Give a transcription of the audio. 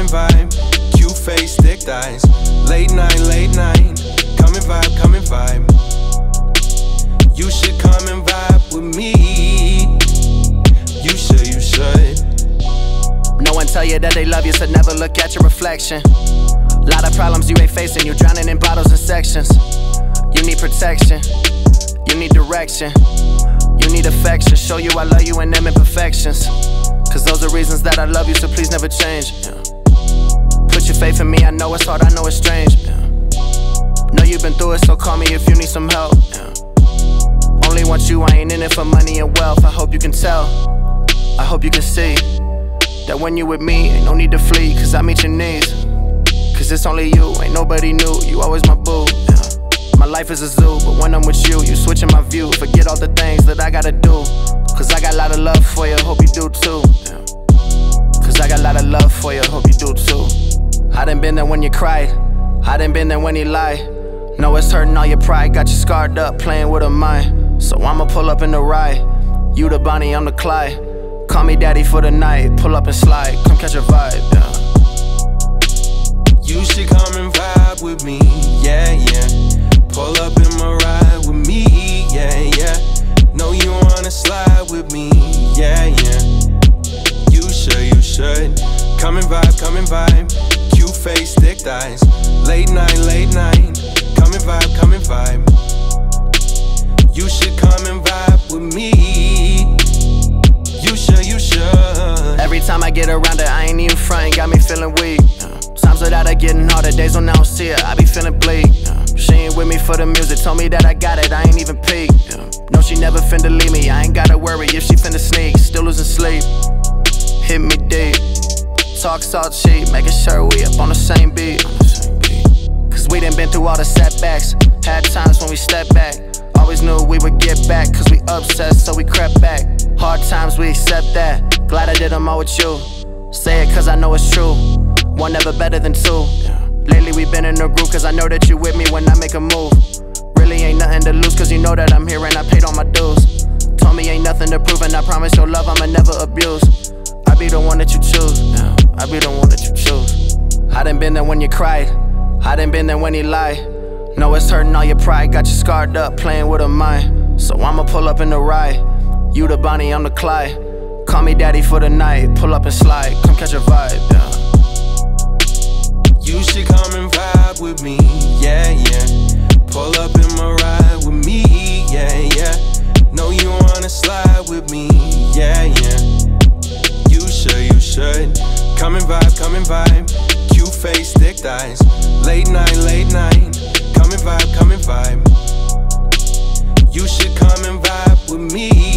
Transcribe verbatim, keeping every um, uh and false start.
and vibe. Cute face, thick thighs. Late night, late night. Come and vibe, come and vibe. You should come and vibe with me. You should, you should. No one tell you that they love you, so never look at your reflection. Lot of problems you ain't facing, you drowning in bottles and sections. You need protection, you need direction, you need affection. Show you I love you and them imperfections, cause those are reasons that I love you, so please never change. Yeah. Put your faith in me, I know it's hard, I know it's strange. Yeah. Know you've been through it, so call me if you need some help. Yeah. Only want you, I ain't in it for money and wealth. I hope you can tell, I hope you can see that when you with me, ain't no need to flee, cause I meet your needs. Cause it's only you, ain't nobody new, you always my boo. Yeah. My life is a zoo, but when I'm with you, you switching my view. Forget all the things that I gotta do, cause I got a lot of love for you, hope you do too. Yeah. Cause I got a lot of love for you, hope you do too. I done been there when you cried, I done been there when you lied. Know it's hurting all your pride, got you scarred up, playing with a mind. So I'ma pull up in the ride, you the Bonnie, I'm the Clyde. Call me daddy for the night, pull up and slide, come catch a vibe, yeah. You should come and vibe with me, yeah, yeah. Pull up in my ride with me, yeah, yeah. Know you wanna slide with me, yeah, yeah. You should, you should. Come and vibe, come and vibe. Cute face, thick thighs. Late night, late night. Come and vibe, come and vibe. You should come and vibe with me. You should, you should. Every time I get around her, I ain't even frontin', got me feeling weak. Times without her getting harder, days when I don't see her, I be feeling bleak. She ain't with me for the music, told me that I got it, I ain't even peak. No, she never finna leave me, I ain't gotta worry if she finna sneak. Still losing sleep, hit me deep. Talk salt cheap, making sure we up on the same beat. Cause we done been through all the setbacks, had times when we stepped back. Always knew we would get back, cause we obsessed, so we crept back. Hard times, we accept that, glad I did them all with you. Say it cause I know it's true, one never better than two. Lately we been in a group cause I know that you with me when I make a move. Really ain't nothing to lose cause you know that I'm here and I paid all my dues. Told me ain't nothing to prove and I promise your love I'ma never abuse. I be the one that you choose, I be the one that you choose. I done been there when you cried, I done been there when you lied. Know it's hurting all your pride, got you scarred up, playing with a mind. So I'ma pull up in the ride, you the Bonnie, I'm the Clyde. Call me daddy for the night, pull up and slide, come catch a vibe, yeah. You should come and vibe with me, yeah, yeah. Pull up in my ride with me, yeah, yeah. Know you wanna slide with me, yeah, yeah. You should, you should. Come and vibe, come and vibe. Cute face, thick thighs. Late night, late night. Come and vibe, come and vibe. You should come and vibe with me.